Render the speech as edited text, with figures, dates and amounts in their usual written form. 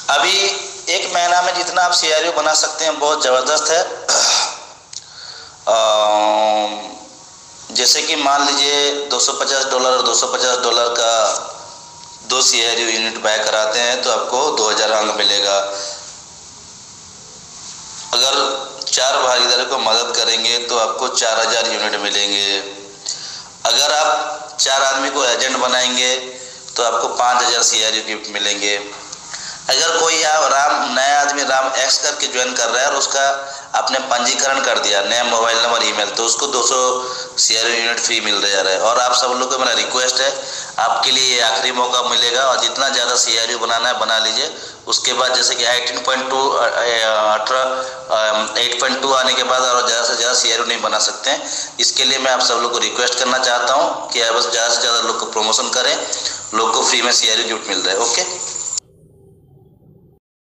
अभी एक महीना में जितना आप सीआरयू बना सकते हैं बहुत ज़बरदस्त है। जैसे कि मान लीजिए $250 और $250 का 2 सीआरयू यूनिट बाय कराते हैं तो आपको 2000 अंक मिलेगा। अगर 4 भागीदारों को मदद करेंगे तो आपको 4000 यूनिट मिलेंगे। अगर आप 4 आदमी को एजेंट बनाएंगे तो आपको 5000 सीआरयू गिफ्ट मिलेंगे। अगर कोई नया आदमी राम एक्स करके ज्वाइन कर रहा है और उसका आपने पंजीकरण कर दिया, नया मोबाइल नंबर, ईमेल, तो उसको 200 सीआरयू यूनिट फ्री मिल जा रहा है। और आप सब लोगों को मेरा रिक्वेस्ट है, आपके लिए ये आखिरी मौका मिलेगा और जितना ज़्यादा सीआरयू बनाना है बना लीजिए। उसके बाद जैसे कि 8.2 आने के बाद और ज़्यादा से ज़्यादा सीआरयू नहीं बना सकते हैं। इसके लिए मैं आप सब लोग को रिक्वेस्ट करना चाहता हूँ कि बस ज़्यादा से ज़्यादा लोग को प्रमोशन करें, लोग को फ्री में सीआरयू गिफ्ट मिल रहा है। ओके।